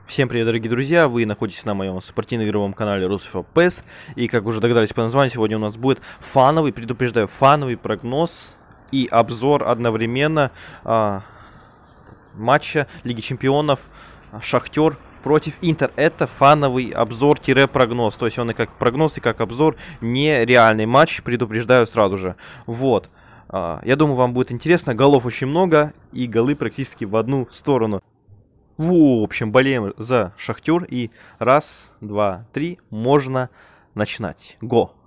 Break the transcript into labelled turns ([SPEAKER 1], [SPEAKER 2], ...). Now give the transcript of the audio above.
[SPEAKER 1] Всем привет, дорогие друзья! Вы находитесь на моем спортивно-игровом канале Русфа PES. И, как уже догадались по названию, сегодня у нас будет фановый, предупреждаю, фановый прогноз и обзор одновременно матча Лиги Чемпионов Шахтер против Интер. Это фановый обзор-прогноз. То есть он и как прогноз, и как обзор. Не реальный матч, предупреждаю сразу же. Вот. Я думаю, вам будет интересно. Голов очень много, и голы практически в одну сторону. В общем, болеем за Шахтер. И раз, два, три, можно начинать. Го!